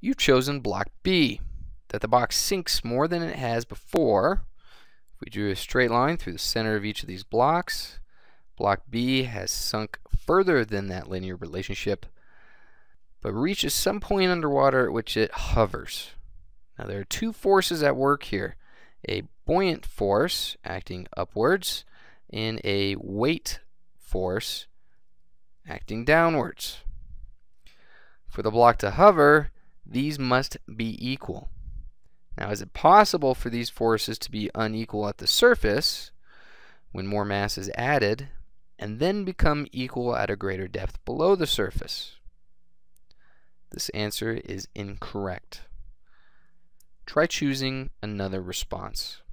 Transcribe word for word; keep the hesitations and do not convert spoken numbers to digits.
You've chosen block B, that the box sinks more than it has before. If we drew a straight line through the center of each of these blocks, block B has sunk further than that linear relationship, but reaches some point underwater at which it hovers. Now there are two forces at work here, a buoyant force acting upwards and a weight force acting downwards. For the block to hover, these must be equal. Now, is it possible for these forces to be unequal at the surface when more mass is added and then become equal at a greater depth below the surface? This answer is incorrect. Try choosing another response.